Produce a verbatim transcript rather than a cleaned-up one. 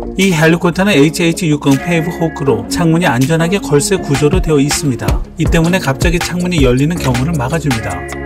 이 헬리콥터는 에이치 에이치 육십 페이브 호크로 창문이 안전하게 걸쇠 구조로 되어 있습니다. 이 때문에 갑자기 창문이 열리는 경우를 막아줍니다.